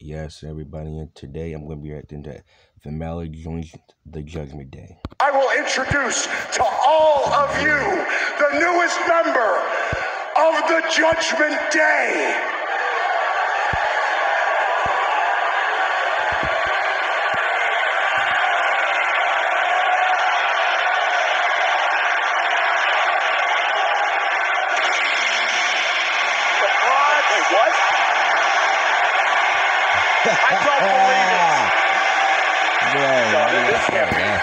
Yes, everybody, and today I'm going to be reacting to Finn Balor joins the Judgment Day. I will introduce to all of you the newest member of the Judgment Day. What? I don't believe it. This can't be.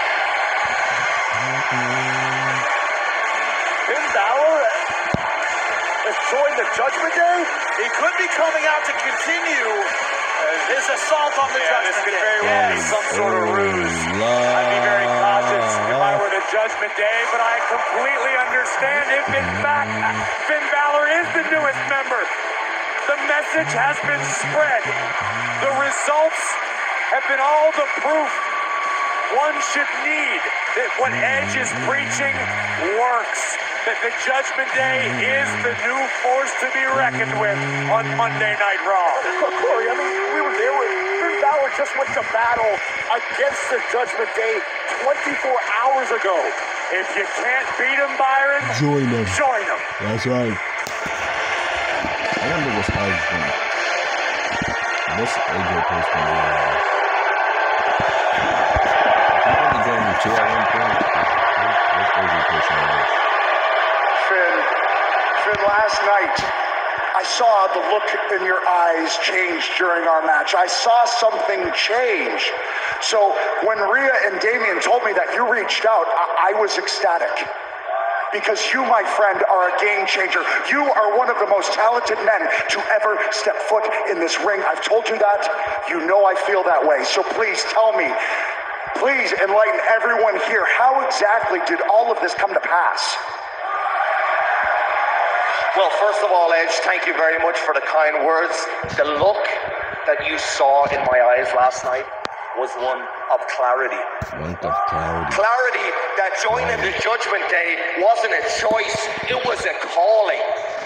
Finn Balor has joined the Judgment Day? He could be coming out to continue his assault on the Judgment Day. This could very well be some sort of ruse. I'd be very cautious if I were the Judgment Day, but I completely understand if in fact Finn Balor is the newest member. The message has been spread. The results have been all the proof one should need that what Edge is preaching works. That the Judgment Day is the new force to be reckoned with on Monday Night Raw. Look, Corey, I mean, we were there. Finn Balor just went to battle against the Judgment Day 24 hours ago. If you can't beat him, Byron, Join them. Join him. That's right. I wonder what's Edge doing. What's AJ post going to do? I'm only going to 2 at one point. What's AJ post on this? Finn, last night, I saw the look in your eyes change during our match. I saw something change. So when Rhea and Damian told me that you reached out, I was ecstatic. Because you, my friend, are a game changer. You are one of the most talented men to ever step foot in this ring. I've told you that. You know I feel that way. So please tell me, please enlighten everyone here. How exactly did all of this come to pass? Well, first of all, Edge, thank you very much for the kind words. The look that you saw in my eyes last night was one of clarity. Clarity that joining the Judgment Day wasn't a choice, it was a calling.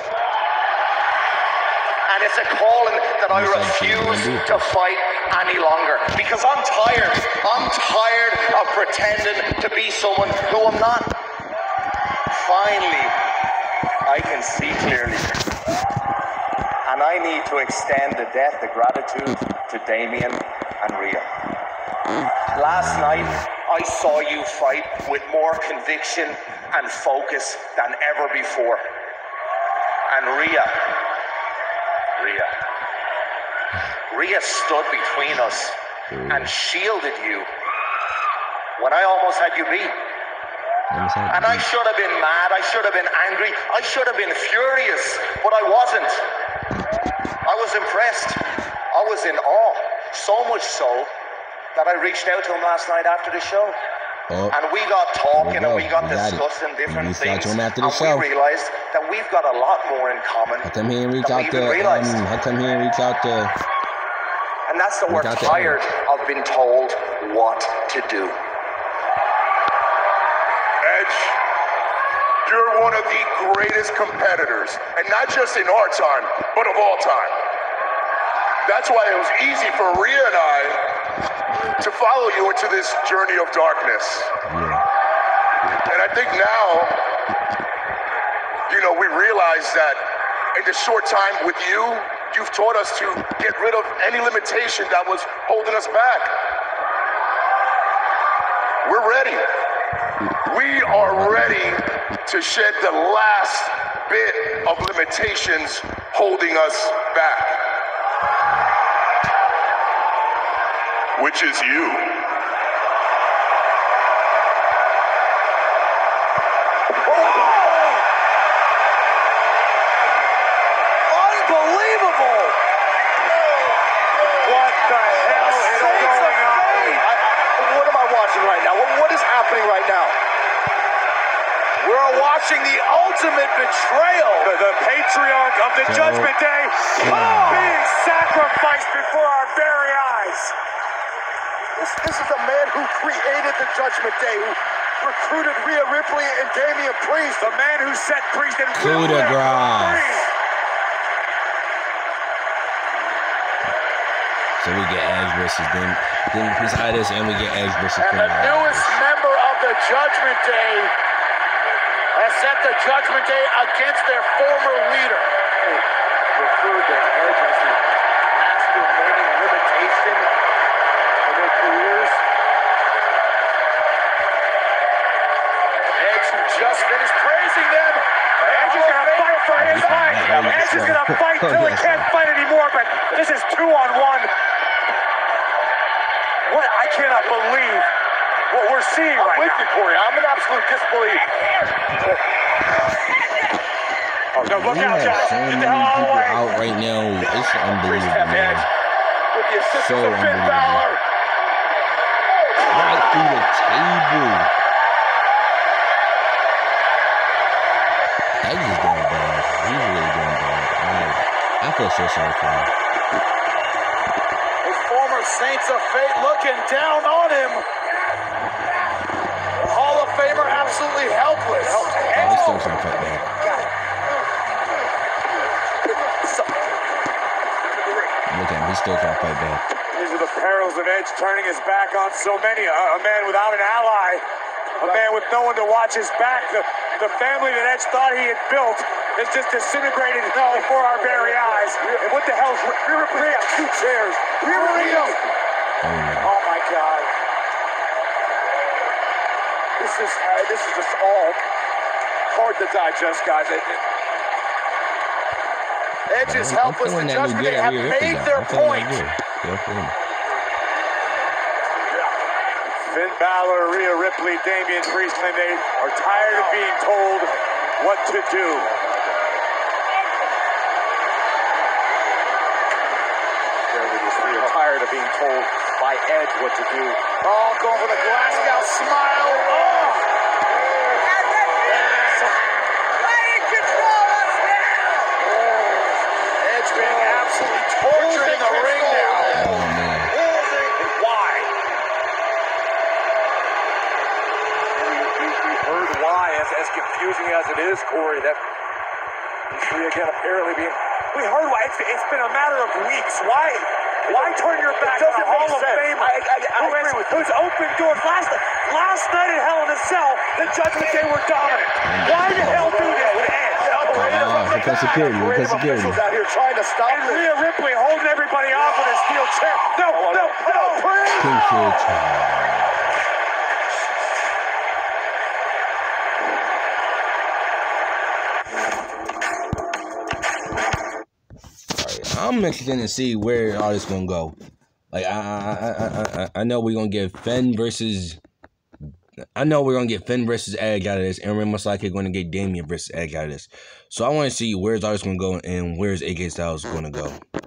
And it's a calling that I refuse to fight any longer. Because I'm tired. I'm tired of pretending to be someone who I'm not. Finally, I can see clearly. And I need to extend a debt of gratitude to Damian and Rhea. Last night, I saw you fight with more conviction and focus than ever before. And Rhea stood between us and shielded you when I almost had you beat. And I should have been mad, I should have been angry, I should have been furious, but I wasn't. I was impressed, I was in awe, so much so that I reached out to him last night after the show. And we got talking and we got discussing different things. And we realized that we've got a lot more in common. How come he didn't reach out to And that's that we're tired of being told what to do. Edge, you're one of the greatest competitors, and not just in our time, but of all time. That's why it was easy for Rhea and I to follow you into this journey of darkness. And I think now, we realize that in the short time with you, you've taught us to get rid of any limitation that was holding us back. We're ready. We are ready to shed the last bit of limitations holding us back. Which is you. Unbelievable! What the hell is going on? What am I watching right now? What is happening right now? We're watching the ultimate betrayal. The patriarch of the Judgment Day being sacrificed before our very eyes. This is the man who created the Judgment Day, who recruited Rhea Ripley and Damian Priest, the man who set Priest and Coup de grace. So we get Edge versus then beside this, and we get Edge versus And the newest member of the Judgment Day has set the Judgment Day against their former leader. They referred to Edge as the last remaining limitation of their careers. Edge, who just finished praising them. Edge is going to fight for his life. Edge is going to fight till he can't fight anymore, but this is 2-on-1. What? I cannot believe what we're seeing right now. I'm with you, Corey. I'm in absolute disbelief. Oh, no, look out, Josh. So Get many the hell out of the people way. out right now. It's unbelievable, man. With the assistance So of Finn unbelievable. Balor. Right through the table. Edge is going bad. He's really going bad. I feel so sorry for him. His former Saints of Fate looking down on him. The Hall of Famer absolutely helpless. He's still trying to fight back. Look at him. He's still trying to fight back. These are the perils of Edge turning his back on so many. A man without an ally. A man with no one to watch his back. The family that Edge thought he had built is just disintegrated before our very eyes. And what the hell is Rhea Ripley got 2 chairs? Rhea Ripley. Oh my God. This is just all hard to digest, guys. Edge is helpless. The Judgment Day have made their point. Finn Balor, Rhea Ripley, Damian Priest, and they are tired of being told what to do. They're tired of being told by Edge what to do. Oh, going for the Glasgow smile. Oh. Edge being absolutely tortured in the ring now. Oh, man. Why? We heard why, as confusing as it is, Corey, that you see again apparently being... We heard why. It's been a matter of weeks. Why turn your back on a Hall of Famer who's opened doors? Last night at Hell in a Cell, the Judgment Day were dominant. Why the hell do this with Edge? Because security. Out here trying to stop And Rhea Ripley holding everybody off with a steel chair. No, please! I'm interested to see where all this gonna go. Like I know we're gonna get Finn versus. I know we're gonna get Finn versus Edge out of this, and we're most likely gonna get Damian versus Edge out of this. So I want to see where's all this gonna go and where's AJ Styles gonna go.